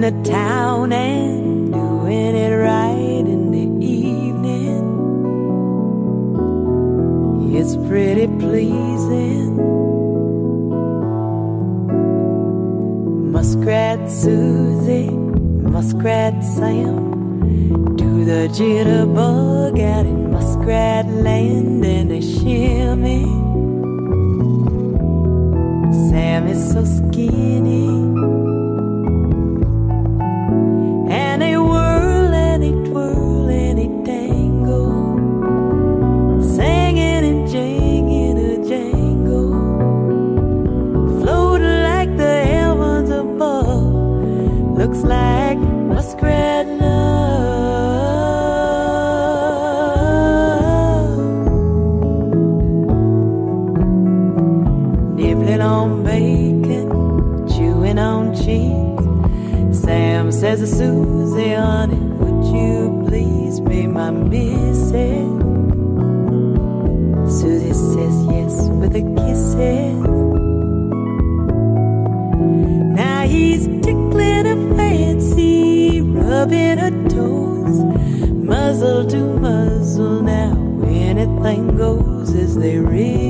the town and doing it right in the evening. It's pretty pleasing. Muskrat Susie, Muskrat Sam, do the jitterbug out in Muskrat Land, and they shimmy. Sam is so skinny, and they whirl and they twirl and they tangle, singing and jingling a jangle, floating like the heavens above. Looks like muskrat love. Nibbling on bacon, chewing on cheese. Sam says to Susie, honey, would you please be my missus? Susie says yes with a kisses. Now he's tickling her fancy, rubbing her toes, muzzle to muzzle. Now anything goes as they read.